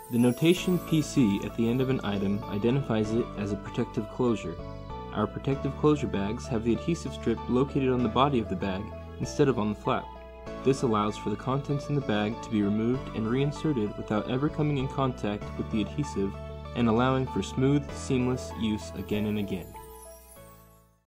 The notation PC at the end of an item identifies it as a protective closure. Our protective closure bags have the adhesive strip located on the body of the bag instead of on the flap. This allows for the contents in the bag to be removed and reinserted without ever coming in contact with the adhesive and allowing for smooth, seamless use again and again.